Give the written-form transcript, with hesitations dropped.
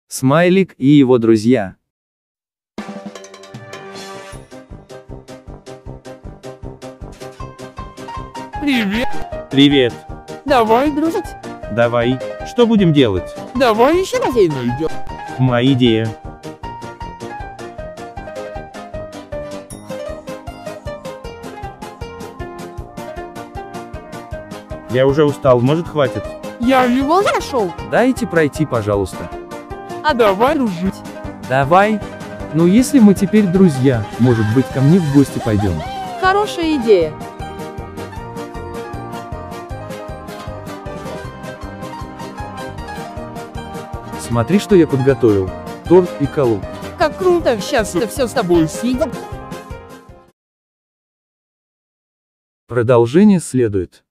Смайлик и его друзья. Привет. Привет. Давай дружить. Давай, что будем делать? Давай еще бассейн идем. Моя идея. Я уже устал, может хватит? Я его нашел. Дайте пройти, пожалуйста. А давай дружить. Давай. Ну если мы теперь друзья, может быть ко мне в гости пойдем. Хорошая идея. Смотри, что я подготовил. Торт и колу. Как круто, сейчас это все с тобой съедем. Продолжение следует.